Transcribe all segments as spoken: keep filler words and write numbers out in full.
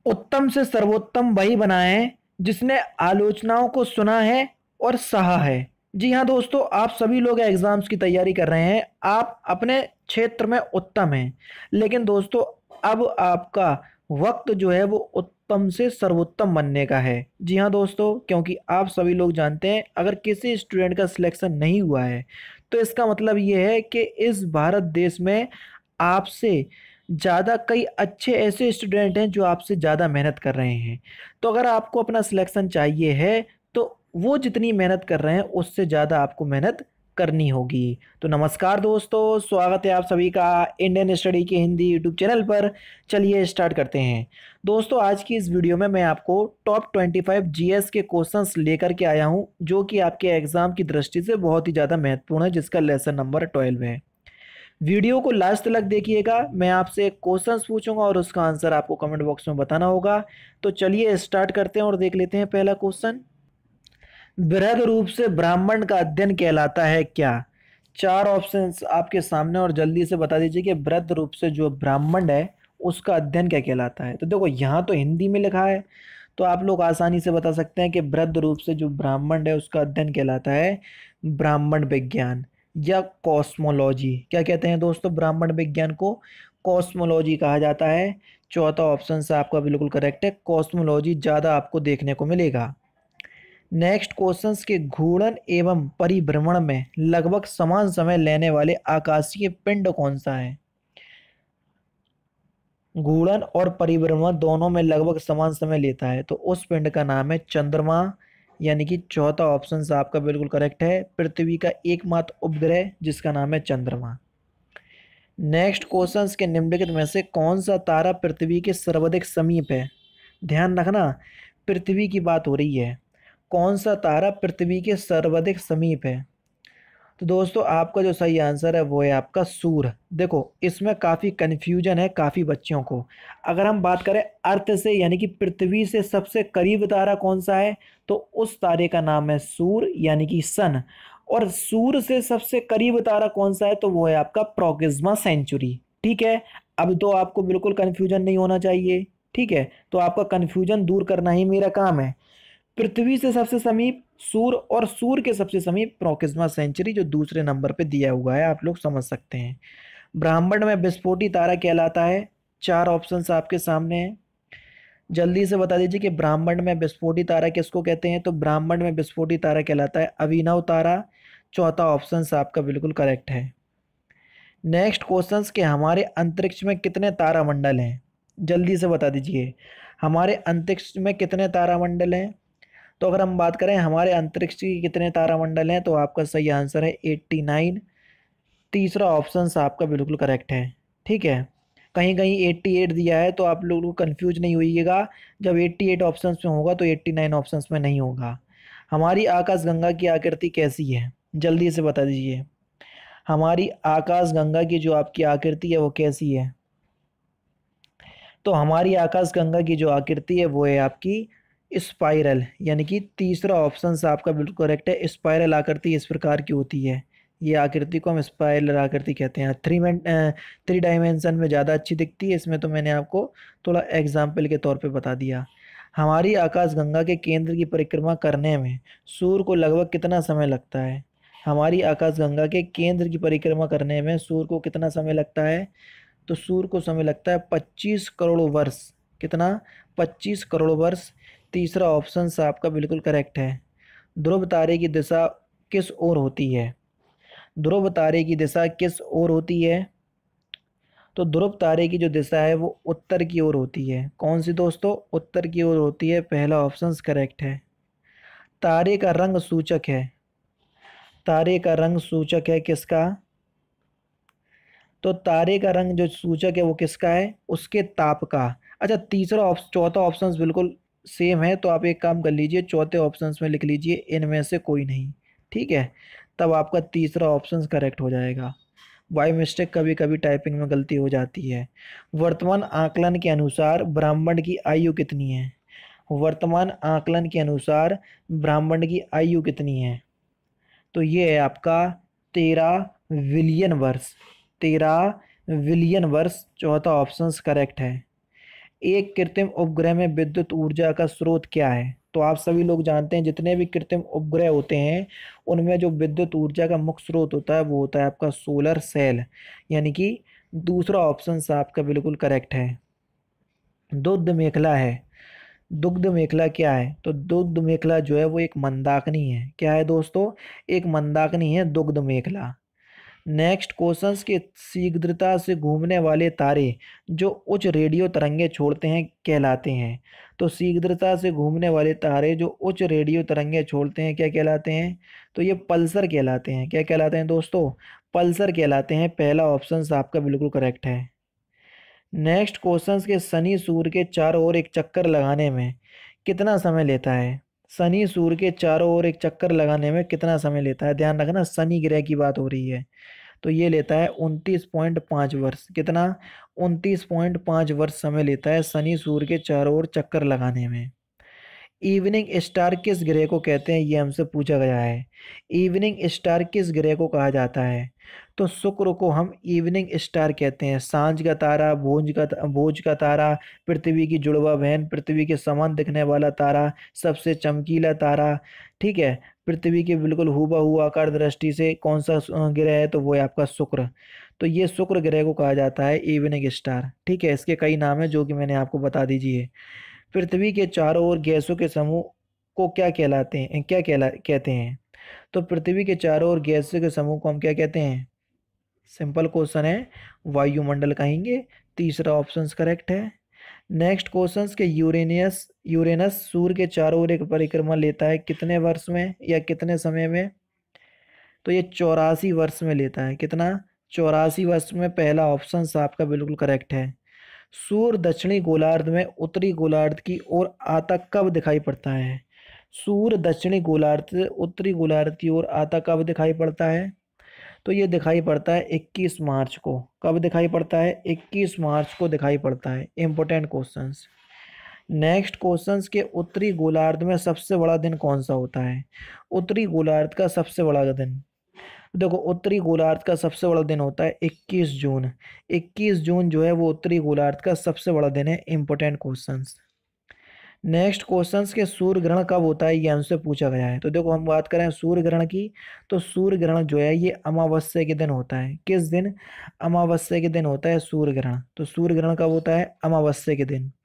उत्तम से सर्वोत्तम वही बना है जिसने आलोचनाओं को सुना है और सहा है। जी हाँ दोस्तों, आप सभी लोग एग्जाम्स की तैयारी कर रहे हैं, आप अपने क्षेत्र में उत्तम हैं, लेकिन दोस्तों अब आपका वक्त जो है वो उत्तम से सर्वोत्तम बनने का है। जी हाँ दोस्तों, क्योंकि आप सभी लोग जानते हैं अगर किसी स्टूडेंट का सिलेक्शन नहीं हुआ है तो इसका मतलब ये है कि इस भारत देश में आपसे ज़्यादा कई अच्छे ऐसे स्टूडेंट हैं जो आपसे ज़्यादा मेहनत कर रहे हैं। तो अगर आपको अपना सिलेक्शन चाहिए है तो वो जितनी मेहनत कर रहे हैं उससे ज़्यादा आपको मेहनत करनी होगी। तो नमस्कार दोस्तों, स्वागत है आप सभी का इंडियन स्टडी के हिंदी यूट्यूब चैनल पर। चलिए स्टार्ट करते हैं। दोस्तों आज की इस वीडियो में मैं आपको टॉप ट्वेंटी फाइव जीएस के क्वेश्चंस लेकर के आया हूं जो कि आपके एग्जाम की दृष्टि से बहुत ही ज़्यादा महत्वपूर्ण है, जिसका लेसन नंबर ट्वेल्व है। वीडियो को लास्ट तक देखिएगा, मैं आपसे एक क्वेश्चन पूछूंगा और उसका आंसर आपको कमेंट बॉक्स में बताना होगा। तो चलिए स्टार्ट करते हैं और देख लेते हैं पहला क्वेश्चन। बृहद रूप से ब्राह्मण का अध्ययन कहलाता है क्या? चार ऑप्शंस आपके सामने और जल्दी से बता दीजिए कि बृहद रूप से जो ब्राह्मण है उसका अध्ययन क्या कहलाता है। तो देखो यहाँ तो हिंदी में लिखा है तो आप लोग आसानी से बता सकते हैं कि बृहद रूप से जो ब्राह्मण है उसका अध्ययन कहलाता है ब्राह्मण विज्ञान या कॉस्मोलॉजी। क्या कहते हैं दोस्तों? ब्राह्मण विज्ञान को कॉस्मोलॉजी कहा जाता है। चौथा ऑप्शन से आपका बिल्कुल करेक्ट है, कॉस्मोलॉजी ज़्यादा आपको देखने को मिलेगा। नेक्स्ट क्वेश्चंस के घूर्णन एवं परिभ्रमण में लगभग समान समय लेने वाले आकाशीय पिंड कौन सा है? घूर्णन और परिभ्रमण दोनों में लगभग समान समय लेता है तो उस पिंड का नाम है चंद्रमा, यानी कि चौथा ऑप्शन आपका बिल्कुल करेक्ट है, पृथ्वी का एकमात्र उपग्रह जिसका नाम है चंद्रमा। नेक्स्ट क्वेश्चंस के निम्नलिखित में से कौन सा तारा पृथ्वी के सर्वाधिक समीप है? ध्यान रखना, पृथ्वी की बात हो रही है। कौन सा तारा पृथ्वी के सर्वाधिक समीप है? तो दोस्तों आपका जो सही आंसर है वो है आपका सूर्य। देखो इसमें काफ़ी कन्फ्यूजन है काफ़ी बच्चों को। अगर हम बात करें अर्थ से यानी कि पृथ्वी से सबसे करीब तारा कौन सा है तो उस तारे का नाम है सूर्य यानी कि सन। और सूर्य से सबसे करीब तारा कौन सा है तो वो है आपका प्रोक्सिमा सेंचुरी। ठीक है, अब तो आपको बिल्कुल कन्फ्यूजन नहीं होना चाहिए। ठीक है, तो आपका कन्फ्यूजन दूर करना ही मेरा काम है। पृथ्वी से सबसे समीप सूर्य और सूर्य के सबसे समीप प्रोक्सिमा सेंचुरी जो दूसरे नंबर पे दिया हुआ है, आप लोग समझ सकते हैं। ब्रह्मांड में विस्फोटी तारा कहलाता है। चार ऑप्शंस आपके सामने हैं, जल्दी से बता दीजिए कि ब्रह्मांड में विस्फोटी तारा किसको कहते हैं। तो ब्रह्मांड में विस्फोटी तारा कहलाता है अभिनव तारा। चौथा ऑप्शन आपका बिल्कुल करेक्ट है। नेक्स्ट क्वेश्चंस के हमारे अंतरिक्ष में कितने तारामंडल हैं? जल्दी से बता दीजिए हमारे अंतरिक्ष में कितने तारामंडल हैं। तो अगर हम बात करें हमारे अंतरिक्ष के कितने तारामंडल हैं तो आपका सही आंसर है एट्टी नाइन। तीसरा ऑप्शन आपका बिल्कुल करेक्ट है। ठीक है, कहीं कहीं एट्टी एट दिया है तो आप लोगों को कंफ्यूज नहीं होइएगा, जब एट्टी एट ऑप्शंस में होगा तो एट्टी नाइन ऑप्शंस में नहीं होगा। हमारी आकाशगंगा की आकृति कैसी है? जल्दी से बता दीजिए हमारी आकाशगंगा की जो आपकी आकृति है वो कैसी है। तो हमारी आकाशगंगा की जो आकृति है वो है आपकी स्पाइरल, यानी कि तीसरा ऑप्शन आपका बिल्कुल करेक्ट है। स्पाइरल आकृति इस प्रकार की होती है, ये आकृति को हम स्पाइरल आकृति कहते हैं। थ्री में थ्री डायमेंशन में ज़्यादा अच्छी दिखती है, इसमें तो मैंने आपको थोड़ा एग्जाम्पल के तौर पे बता दिया। हमारी आकाशगंगा के केंद्र की परिक्रमा करने में सूर्य को लगभग कितना समय लगता है? हमारी आकाशगंगा के केंद्र की परिक्रमा करने में सूर्य को कितना समय लगता है? तो सूर्य को समय लगता है पच्चीस करोड़ वर्ष। कितना? पच्चीस करोड़ वर्ष। तीसरा ऑप्शन आपका बिल्कुल करेक्ट है। ध्रुव तारे की दिशा किस ओर होती है? ध्रुव तारे की दिशा किस ओर होती है? तो ध्रुव तारे की जो दिशा है वो उत्तर की ओर होती है। कौन सी दोस्तों? उत्तर की ओर होती है। पहला ऑप्शन करेक्ट है। तारे का रंग सूचक है, तारे का रंग सूचक है किसका? तो तारे का रंग जो सूचक है वो किसका है? उसके ताप का। अच्छा, तीसरा ऑप्शन चौथा ऑप्शन बिल्कुल सेम है तो आप एक काम कर लीजिए, चौथे ऑप्शन में लिख लीजिए इनमें से कोई नहीं। ठीक है, तब आपका तीसरा ऑप्शन करेक्ट हो जाएगा। बाई मिस्टेक कभी कभी टाइपिंग में गलती हो जाती है। वर्तमान आकलन के अनुसार ब्राह्मण की आयु कितनी है? वर्तमान आकलन के अनुसार ब्राह्मण की आयु कितनी है? तो ये है आपका तेरह बिलियन वर्ष। तेरह बिलियन वर्ष चौथा ऑप्शन करेक्ट है। एक कृत्रिम उपग्रह में विद्युत ऊर्जा का स्रोत क्या है? तो आप सभी लोग जानते हैं जितने भी कृत्रिम उपग्रह होते हैं उनमें जो विद्युत ऊर्जा का मुख्य स्रोत होता है वो होता है आपका सोलर सेल, यानी कि दूसरा ऑप्शन आपका बिल्कुल करेक्ट है। दुग्ध मेखला है। दुग्ध मेखला क्या है? तो दुग्ध मेखला जो है वो एक मंदाकिनी है। क्या है दोस्तों? एक मंदाकिनी है दुग्ध मेखला। नेक्स्ट क्वेश्चंस के शीघ्रता से घूमने वाले तारे जो उच्च रेडियो तरंगे छोड़ते हैं कहलाते हैं। तो शीघ्रता से घूमने वाले तारे जो उच्च रेडियो तरंगे छोड़ते हैं क्या कहलाते हैं? तो ये पल्सर कहलाते हैं। क्या कहलाते हैं दोस्तों? पल्सर कहलाते हैं। पहला ऑप्शन आपका बिल्कुल करेक्ट है। नेक्स्ट क्वेश्चंस के शनि सूर्य के चारों ओर एक चक्कर लगाने में कितना समय लेता है? शनि सूर्य के चारों ओर एक चक्कर लगाने में कितना समय लेता है? ध्यान रखना शनि ग्रह की बात हो रही है। तो ये लेता है उनतीस पॉइंट पाँच वर्ष। कितना? उनतीस पॉइंट पाँच वर्ष समय लेता है शनि सूर्य के चारों ओर चक्कर लगाने में। इवनिंग स्टार किस ग्रह को कहते हैं? ये हमसे पूछा गया है। इवनिंग स्टार किस ग्रह को कहा जाता है? तो शुक्र को हम इवनिंग स्टार कहते हैं। सांझ का तारा, भोज का भोज का तारा, पृथ्वी की जुड़वा बहन, पृथ्वी के समान दिखने वाला तारा, सबसे चमकीला तारा, ठीक है, पृथ्वी के बिल्कुल हूबहू आकार दृष्टि से कौन सा ग्रह है? तो वो है आपका शुक्र। तो ये शुक्र ग्रह को कहा जाता है इवनिंग स्टार। ठीक है, इसके कई नाम है जो कि मैंने आपको बता दीजिए। पृथ्वी के चारों ओर गैसों के समूह को क्या कहलाते हैं? क्या कहला कहते हैं? तो पृथ्वी के चारों ओर गैसों के समूह को हम क्या कहते हैं? सिंपल क्वेश्चन है, वायुमंडल कहेंगे। तीसरा ऑप्शन करेक्ट है। नेक्स्ट क्वेश्चन के यूरेनियस यूरेनस सूर्य के चारों ओर एक परिक्रमा लेता है कितने वर्ष में या कितने समय में? तो ये चौरासी वर्ष में लेता है। कितना? चौरासी वर्ष में। पहला ऑप्शन आपका बिल्कुल करेक्ट है। सूर्य दक्षिणी गोलार्ध में उत्तरी गोलार्ध की ओर आता कब दिखाई पड़ता है? सूर्य दक्षिणी गोलार्ध से उत्तरी गोलार्ध की ओर आता कब दिखाई पड़ता है? तो ये दिखाई पड़ता है इक्कीस मार्च को। कब दिखाई पड़ता है? इक्कीस मार्च को दिखाई पड़ता है। Important questions. नेक्स्ट क्वेश्चंस के उत्तरी गोलार्ध में सबसे बड़ा दिन कौन सा होता है? उत्तरी गोलार्ध का सबसे बड़ा दिन, देखो उत्तरी गोलार्ध का सबसे बड़ा दिन होता है इक्कीस जून। इक्कीस जून जो है वो उत्तरी गोलार्ध का सबसे बड़ा दिन है। Important questions. नेक्स्ट क्वेश्चंस के सूर्य ग्रहण कब होता है? ये हमसे पूछा गया है। तो देखो हम बात करें सूर्य ग्रहण की, तो सूर्य ग्रहण जो है ये अमावस्या के दिन होता है। किस दिन? अमावस्या के दिन होता है सूर्य ग्रहण। तो सूर्य ग्रहण कब होता है? अमावस्या के दिन।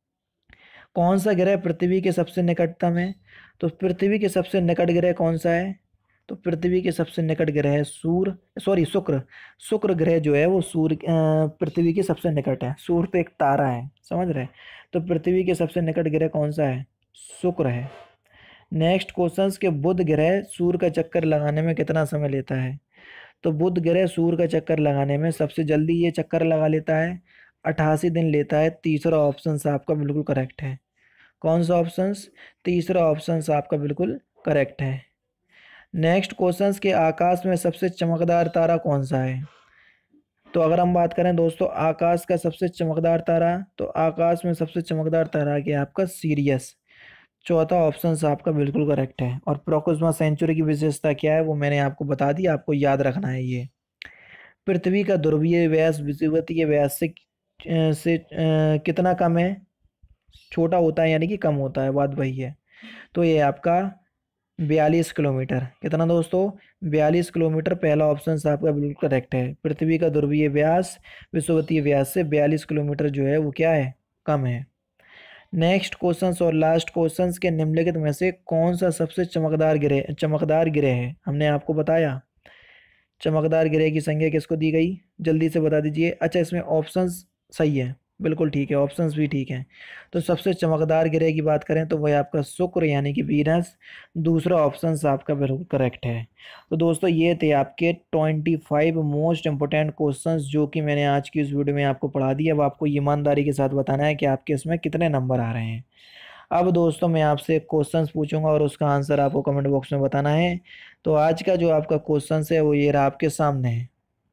कौन सा ग्रह पृथ्वी के सबसे निकटतम है? तो पृथ्वी के सबसे निकट ग्रह कौन सा है? तो पृथ्वी के सबसे निकट ग्रह है सूर्य सॉरी शुक्र। शुक्र ग्रह जो है वो सूर्य पृथ्वी के सबसे निकट है। सूर्य तो एक तारा है, समझ रहे? तो पृथ्वी के सबसे निकट ग्रह कौन सा है? शुक्र है। नेक्स्ट क्वेश्चंस के बुध ग्रह सूर्य का चक्कर लगाने में कितना समय लेता है? तो बुध ग्रह सूर्य का चक्कर लगाने में सबसे जल्दी ये चक्कर लगा लेता है, अट्ठासी दिन लेता है। तीसरा ऑप्शन आपका बिल्कुल करेक्ट है। कौन सा ऑप्शन? तीसरा ऑप्शन आपका बिल्कुल करेक्ट है। नेक्स्ट क्वेश्चंस के आकाश में सबसे चमकदार तारा कौन सा है? तो अगर हम बात करें दोस्तों आकाश का सबसे चमकदार तारा, तो आकाश में सबसे चमकदार तारा क्या आपका? सीरियस। चौथा ऑप्शन आपका बिल्कुल करेक्ट है। और प्रोक्सिमा सेंचुरी की विशेषता क्या है वो मैंने आपको बता दी, आपको याद रखना है ये। पृथ्वी का ध्रुवीय व्यास विषुवतीय व्यास से से अ, कितना कम है? छोटा होता है यानी कि कम होता है, बात वही है। तो ये आपका बयालीस किलोमीटर। कितना दोस्तों? बयालीस किलोमीटर। पहला ऑप्शन आपका बिल्कुल करेक्ट है। पृथ्वी का ध्रुवीय व्यास विषुवतीय व्यास से बयालीस किलोमीटर जो है वो क्या है? कम है। नेक्स्ट क्वेश्चंस और लास्ट क्वेश्चंस के निम्नलिखित में से कौन सा सबसे चमकदार ग्रह चमकदार ग्रह है? हमने आपको बताया चमकदार ग्रह की संख्या किसको दी गई, जल्दी से बता दीजिए। अच्छा इसमें ऑप्शंस सही है, बिल्कुल ठीक है, ऑप्शंस भी ठीक हैं। तो सबसे चमकदार ग्रह की बात करें तो वह आपका शुक्र यानी कि वीनस। दूसरा ऑप्शन आपका बिल्कुल करेक्ट है। तो दोस्तों ये थे आपके पच्चीस मोस्ट इंपोर्टेंट क्वेश्चंस जो कि मैंने आज की इस वीडियो में आपको पढ़ा दिया। अब आपको ईमानदारी के साथ बताना है कि आपके इसमें कितने नंबर आ रहे हैं। अब दोस्तों मैं आपसे एक क्वेश्चन पूछूंगा और उसका आंसर आपको कमेंट बॉक्स में बताना है। तो आज का जो आपका क्वेश्चन है वो ये रहा आपके सामने है।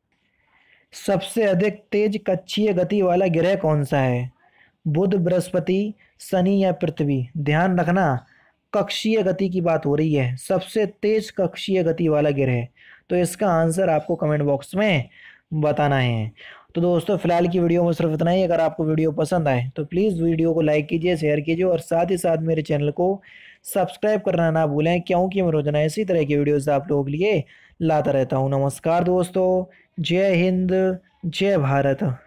सबसे अधिक तेज कक्षीय गति वाला ग्रह कौन सा है? बुध, बृहस्पति, शनि या पृथ्वी? ध्यान रखना कक्षीय गति की बात हो रही है, सबसे तेज कक्षीय गति वाला ग्रह। तो इसका आंसर आपको कमेंट बॉक्स में बताना है। तो दोस्तों फिलहाल की वीडियो में सिर्फ इतना ही। अगर आपको वीडियो पसंद आए तो प्लीज़ वीडियो को लाइक कीजिए, शेयर कीजिए और साथ ही साथ मेरे चैनल को सब्सक्राइब करना ना भूलें, क्योंकि मैं रोजाना इसी तरह की वीडियोस आप लोगों के लिए लाता रहता हूँ। नमस्कार दोस्तों, जय हिंद, जय भारत।